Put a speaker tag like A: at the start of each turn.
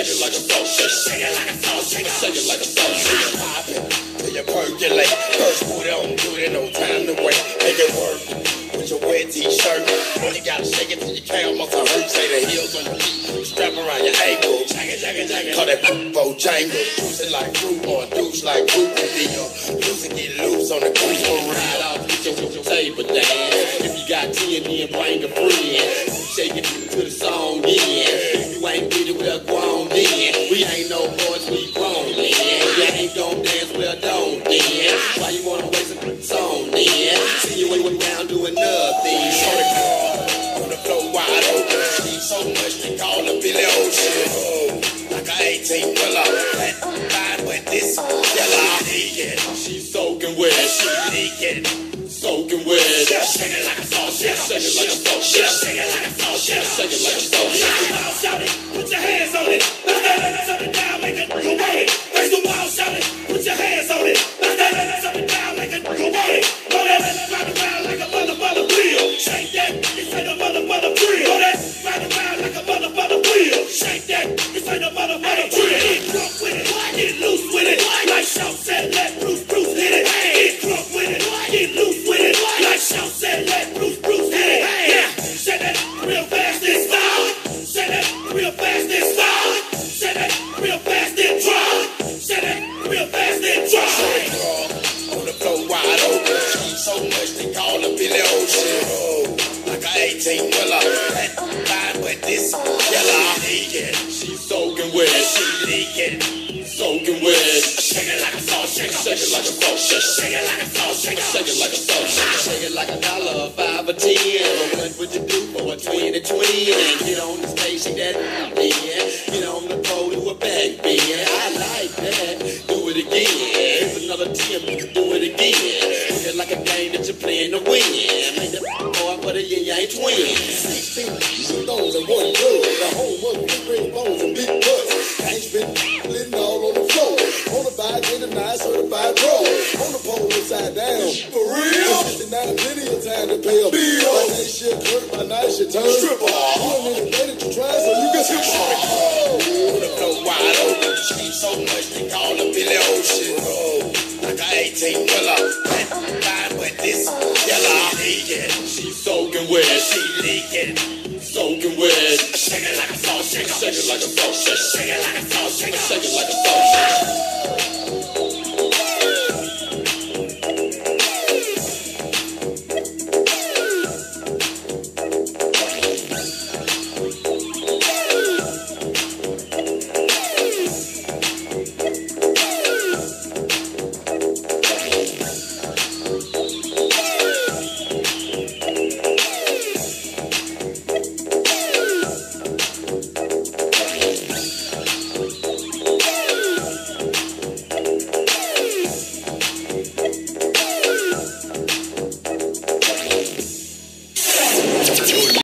A: shake it like a salt shaker. Shake it like a salt shaker. Shake it like a salt shaker. Pop it till you percolate. First put it on, do it, no time to wait. Make it work with your wet t-shirt. You gotta shake it till your calf muscle hurt. Say the heels on your feet, strap around your ankle. Call that Bojangle. Juice it like fruit or a douche like fruit. And then loose and get loose on the cruise for ride off with your table dance. If you got 10, then bring a friend. Shake it to the song, yeah. If you ain't with it, well, go on, then. We ain't no boys, we grown, then. You ain't gon' dance, well, don't, then. Why you wanna waste a song, then? See you way down doing nothing. Short it on the floor wide open. She's so much they call her Billy Ocean. Oh, like an 18-wheeler. That fine with this yellow. She's soaking wet. She leaking. Soaking wet. Shake it like a salt shaker. Shake it like a salt shaker. Shake it like a salt shaker. Shake it like a salt shaker. Shout it. Put your hands on it. Up and down, make it go away. Raise the wall, shout it. Put your hands on it. Up and down, make it go away. Go that ride around like a mother wheel. Shake that. It's like a mother wheel. Go that ride around like a mother wheel. Shake that. It's like a mother wheel. Get drunk with it. Get loose with it. Like Shout said, let Bruce hit it. Get drunk with it. Get loose with it. Like Shout said, let Bruce hit it. Yeah, say that real fast and stop. Say that real fast and stop. Say that real fast and drop. Say that real fast and drop. On the floor wide open. She's so much they call her Billy Ocean. Oh, like an 18-wheeler. That fine with this yellow. She's soaking wet. She leaking. Soaking wet. Shake it like a salt shaker. Shake it like a salt shaker. Shake it like a salt shaker. Shake it like a salt shaker. Shake it like $1, $5 or $10. What would you do for a 20-20? And get on the stage, shake that then. Get on the pole, do a back bend. I like that. Do it again. Here's another 10, you can do it again. Look it like a game that you're playing to win. Make the boy for the yin-yang twins. 16 stones and one good. The home of big ring bones and big butts. Can't spin living all on the floor. On the bike, get a nice certified pro. On the pole, upside down. For real? 69 plenty of time to pay a bill. My day shit hurt, my night shit turn. Stripper. You don't need a day that you try, so you can skip on the floor wide open. She's so much they call her Billy Ocean. Oh, like an 18-wheeler. That fine with this yellow. She's soaking wet. She leaking. Soaking wet. Shake it like a salt shaker. Shake it like a salt shaker. Shake it like